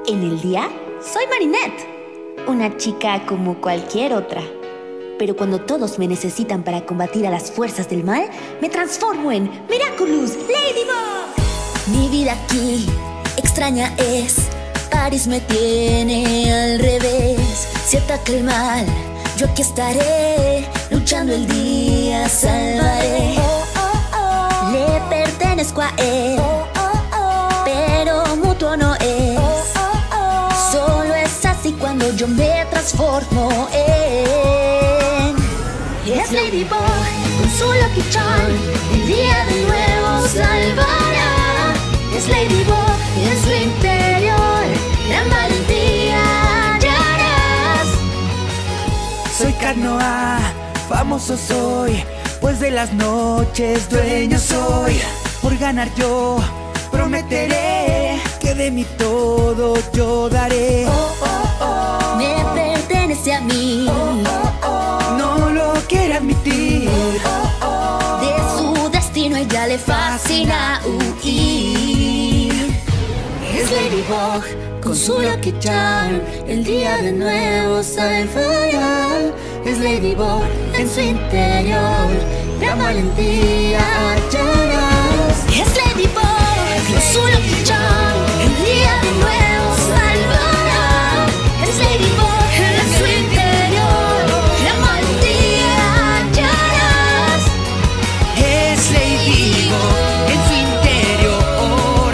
En el día, soy Marinette, una chica como cualquier otra. Pero cuando todos me necesitan para combatir a las fuerzas del mal, me transformo en Miraculous Ladybug. Mi vida aquí extraña es, Paris me tiene al revés. Si ataca el mal, yo aquí estaré, luchando el día salvaré. Le pertenezco a él, pero mutuo no es. Solo es así cuando yo me transformo en... Es Ladybug con su Lucky Charm, el día de nuevo salvará. Es Ladybug en su interior, gran valentía hallarás. Soy Carnoa, famoso soy, pues de las noches dueño soy. Por ganar yo prometeré que de mi todo yo daré. Me pertenece a mí, No lo quiere admitir. de su destino ella le fascina huir. Es Ladybug con su Lucky Charm, el día de nuevo salvará. Es Ladybug en su interior, gran valentía hallarás. Es Ladybug con su Lucky Charm, el día de nuevo salvará. Es Ladybug en su interior, gran valentía hallarás. Es Ladybug en su interior.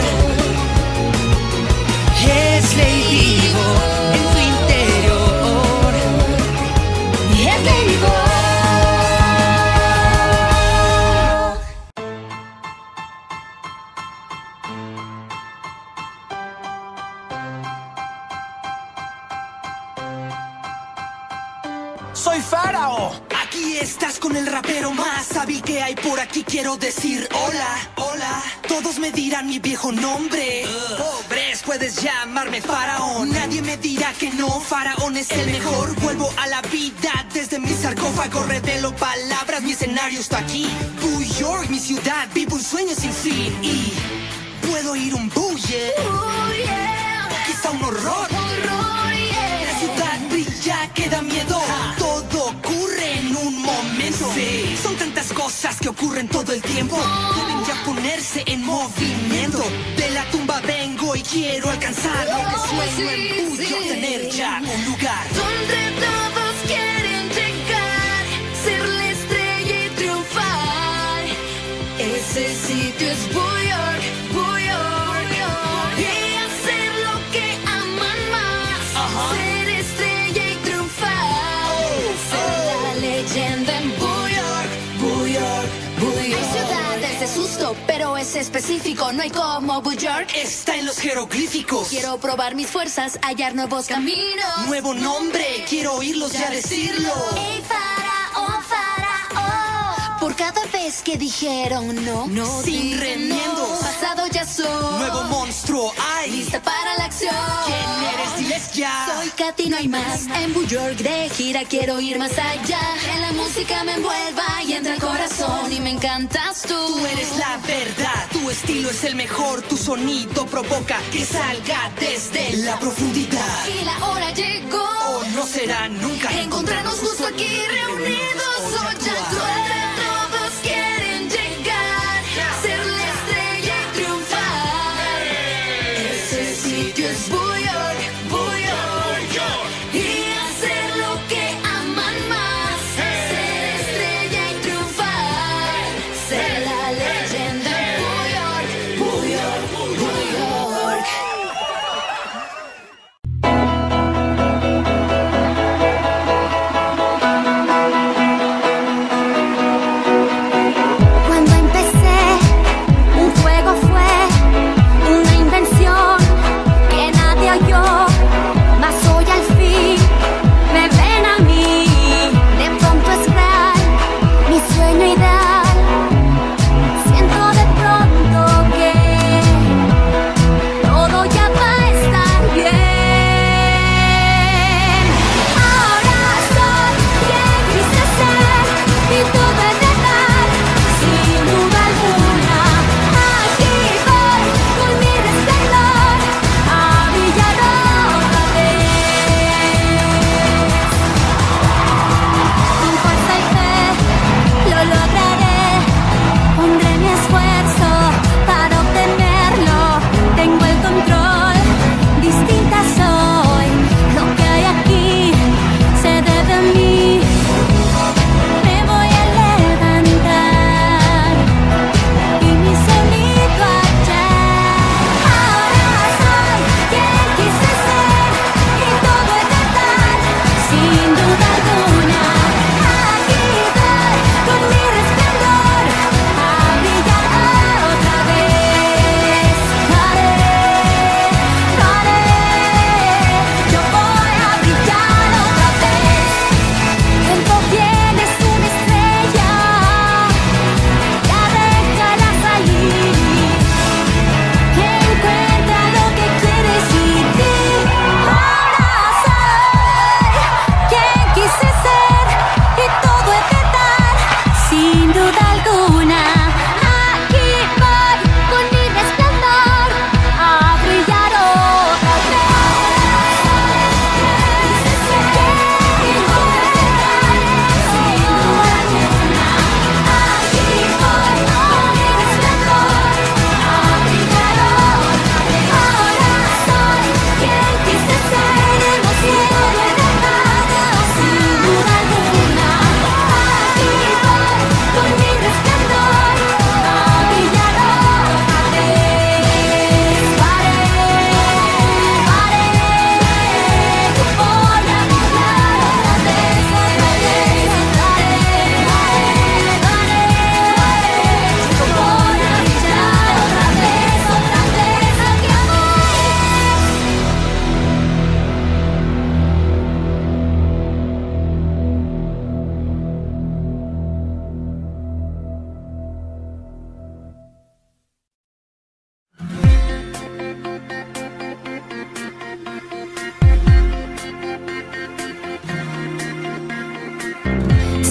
Es Ladybug en su interior. Es Ladybug. Soy Faraó. Aquí estás con el rapero más sabi que hay por aquí. Quiero decir hola, hola. Todos me dirán mi viejo nombre. Pobres, puedes llamarme Faraón. Nadie me dirá que no, Faraón es el mejor. Vuelvo a la vida desde mi sarcófago. Revelo palabras, mi escenario está aquí. New York, mi ciudad, vivo un sueño sin fin. Y puedo ir un bulle, quizá un horror. La ciudad brilla, que da miedo. Todo ocurre en un momento. Sí. Son tantas cosas que ocurren todo el tiempo. Deben ya ponerse en movimiento. De la tumba vengo y quiero alcanzar lo que sueño en Puyo, tener ya un lugar. Donde todos quieren llegar, ser la estrella y triunfar. Ese sitio es New York, New York. Y hacer lo que aman más, ser estrella y triunfar. Ser la leyenda en New York, New York, New York. Hay ciudades de susto, pero es específico, no hay como New York. Está en los jeroglíficos. Quiero probar mis fuerzas, hallar nuevos caminos. Nuevo nombre, quiero oírlos ya decirlo. ¡Ey, Faraón, Faraón! Por cada vez que dijeron no, Sin digan remiendos. no. Pasado ya soy. Nuevo monstruo hay. Lista para la acción. ¿Quién eres? Diles ya. Soy Katy, no hay más. En New York de gira quiero ir más allá. Que la música me envuelva y entra al corazón. Y me encantas tú. Tú eres la verdad, tu estilo es el mejor. Tu sonido provoca que salga desde la profundidad. Y la hora llegó. O no será nunca. Encontrarnos justo aquí reunidos. Hoy ya donde todos quieren llegar, ser la estrella y triunfar. Ese sitio es New York, New York. Y hacer lo que aman más, ser estrella y triunfar. Ser la leyenda en New York, New York, New York. Cuando empecé, un juego fue una invención que nadie oyó.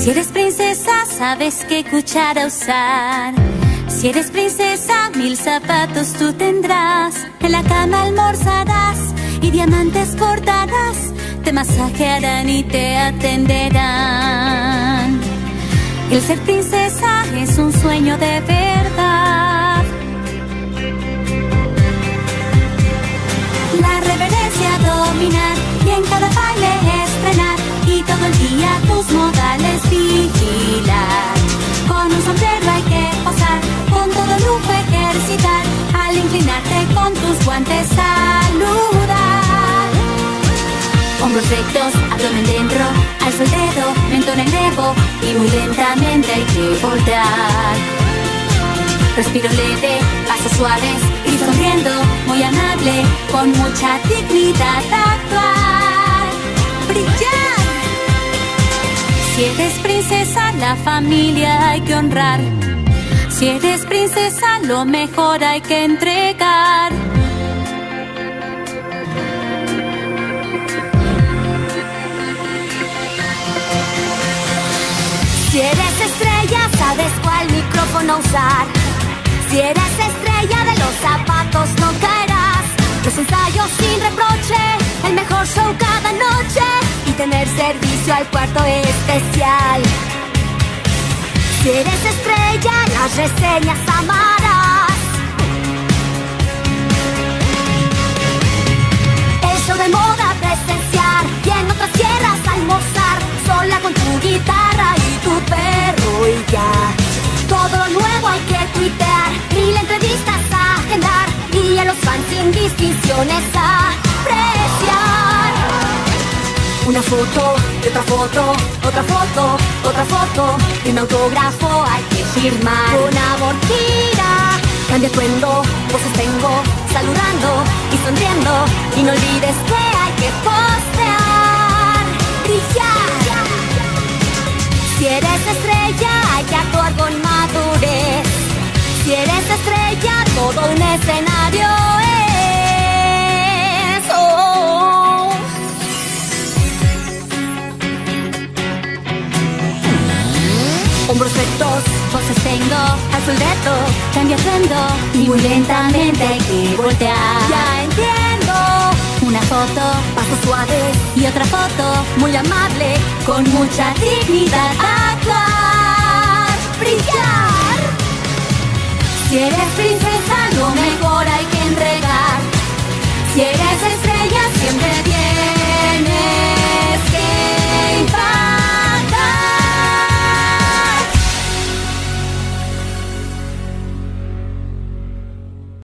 Si eres princesa, sabes qué cuchara usar. Si eres princesa, 1000 zapatos tú tendrás. En la cama almorzarás y diamantes portarás. Te masajearán y te atenderán. El ser princesa es un sueño de verdad. La reverencia dominar y en cada baile estrenar. Y todo el día tus modales vigilar. Con un sombrero hay que posar, con todo lujo ejercitar. Al inclinarte con tus guantes saludar. Hombros rectos, abdomen dentro, alzo el dedo, mentón en levo. Y muy lentamente hay que voltear. Respiro leve, pasos suaves y sonriendo, muy amable, con mucha dignidad actuar. ¡Brillar! Si eres princesa, la familia hay que honrar. Si eres princesa, lo mejor hay que entregar. Si eres estrella, sabes cuál micrófono usar. Si eres estrella, de los zapatos no caerás. Los ensayos sin reproche, el mejor show cada noche. Y tener servicio al cuarto especial. Si eres estrella, las reseñas amarás. El show de moda presenciar y en otras tierras almorzar. Sola con tu guitarra y tu perro y ya. Todo lo nuevo hay que tuitear, 1000 entrevistas a agendar y a los fans sin distinciones apreciar. Una foto, y otra foto, otra foto, otra foto. Y un autógrafo hay que firmar. Con amor gira, cambia atuendo, poses tengo, saludando y sonriendo. Y no olvides que hay que postear, brillar. Si eres estrella, hay que actuar con madurez. Si eres estrella, todo un escenario es. Oh. Hombros rectos, poses tengo, alzo el dedo, cambia atuendo y muy lentamente hay que voltear. Ya entiendo. Una foto, pasos suaves y otra foto, muy amable, con mucha dignidad